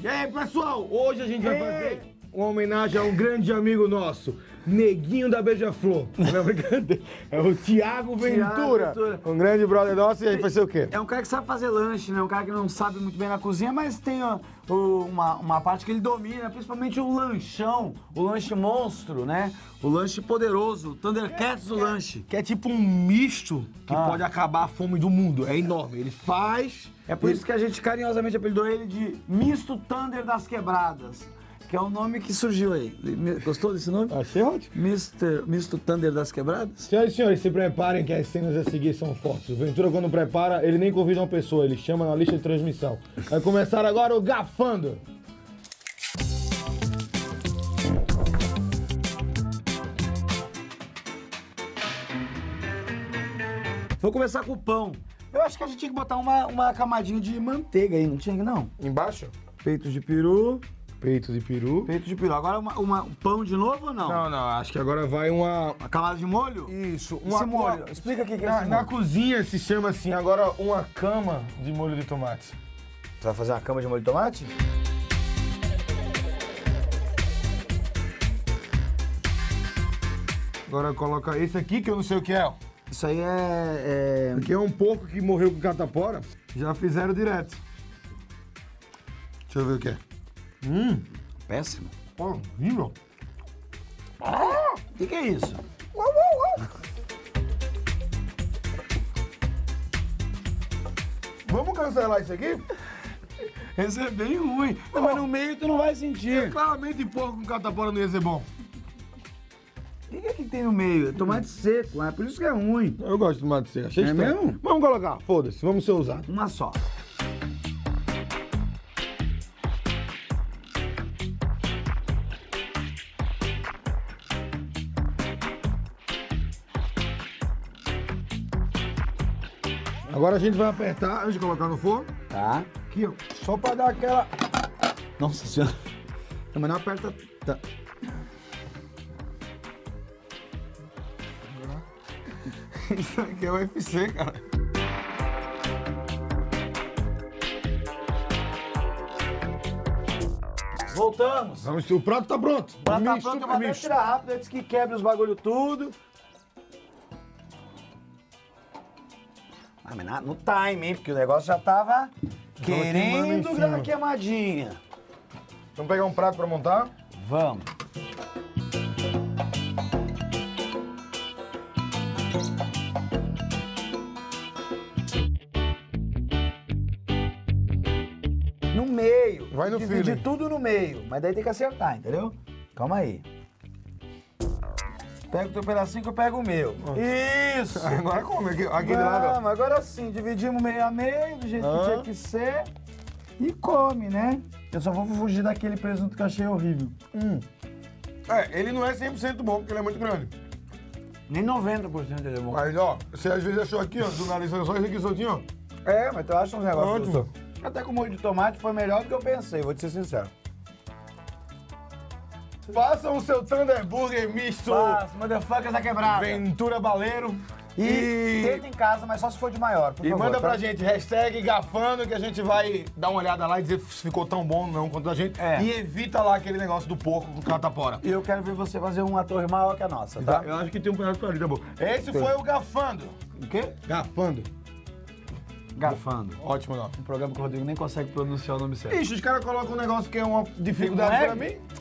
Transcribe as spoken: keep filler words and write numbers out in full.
E aí, pessoal, hoje a gente vai fazer uma homenagem a um grande amigo nosso, Neguinho da Beija-Flor. Não é brincadeira? É o Thiago Ventura, Ventura. um grande brother nosso, e a gente vai ser o quê? É um cara que sabe fazer lanche, né? Um cara que não sabe muito bem na cozinha, mas tem ó, o- uma, uma parte que ele domina, principalmente o lanchão, o lanche monstro, né? O lanche poderoso, o Thundercats do lanche. Que é tipo um misto que Ah. pode acabar a fome do mundo. É enorme. Ele faz... É por isso que a gente carinhosamente apelidou ele de Misto Thunder das Quebradas, que é o nome que surgiu aí. Gostou desse nome? Achei ótimo. Mister, Misto Thunder das Quebradas? Senhoras e senhores, se preparem que as cenas a seguir são fortes. O Ventura, quando prepara, ele nem convida uma pessoa, ele chama na lista de transmissão. Vai começar agora o Gafando. Vou começar com o pão. Eu acho que a gente tinha que botar uma, uma camadinha de manteiga aí, não tinha que não? Embaixo? Peito de peru. Peito de peru. Peito de peru. Agora uma, uma- um pão de novo ou não? Não, não, acho que agora vai uma... Uma camada de molho? Isso, Esse molho. Explica o que que é Na, esse na molho. cozinha se chama assim, agora uma cama de molho de tomate. Você vai fazer uma cama de molho de tomate? Agora coloca esse aqui, que eu não sei o que é. ó. Isso aí é... é... Aqui é um porco que morreu com catapora. Já fizeram direto. Deixa eu ver o que é. Hum, péssimo. horrível. O que que é isso? Vamos cancelar isso aqui? Esse é bem ruim. Não, mas no meio tu não vai sentir. Claramente porco com catapora não ia ser bom. O que que é que tem no meio? É tomate seco, é por isso que é ruim. Eu gosto de tomate seco, achei É estranho. mesmo? Vamos colocar, foda-se, vamos ser ousados. Uma só. Agora a gente vai apertar, antes de colocar no forno, Tá. aqui, ó, só pra dar aquela... Nossa senhora. Não, mas não aperta... Tá. Isso aqui é o U F C, cara. Voltamos. Vamos, o prato tá pronto. Pra tá Misto, pronto, eu vou até misto. tirar rápido antes que quebre os bagulho tudo. Ah, mas na- no time, hein? Porque o negócio já tava queimando em querendo cima. dar uma queimadinha. Vamos pegar um prato pra montar. Vamos. No meio. Vai no Dividir feeling. tudo no meio. Mas daí tem que acertar, entendeu? Calma aí. Pega o teu pedacinho que eu pego o meu. Isso! Agora come, aqui, aqui do lado. ó. Vamos, agora sim, dividimos meio a meio, do jeito Ah. que tinha que ser. E come, né? Eu só vou fugir daquele presunto que eu achei horrível. Hum. É, ele não é cem por cento bom, porque ele é muito grande. Nem noventa por cento ele é bom. Mas, ó, você às vezes achou aqui, ó, do nariz, só isso aqui soltinho, ó. É, mas tu acha uns negócios Ótimo. gostosos. Até com o molho de tomate foi melhor do que eu pensei, vou te ser sincero. Façam o seu Thunder Burger misto Faz, motherfuckers da quebrada. Ventura Baleiro. E, E, tenta em casa, mas só se for de maior, por e favor. manda tá? pra gente, hashtag Gafando, que a gente vai dar uma olhada lá e dizer se ficou tão bom não quanto a gente. É. E evita lá aquele negócio do porco com catapora. E eu quero ver você fazer uma torre maior que a nossa, tá? Eu acho que tem um pedaço pra ali, tá bom. Esse foi o Gafando. O quê? Gafando. Garfando. Ótimo nome. Um programa que o Rodrigo nem consegue pronunciar o nome certo. Ixi, os caras colocam um negócio que é uma dificuldade Não é? pra mim.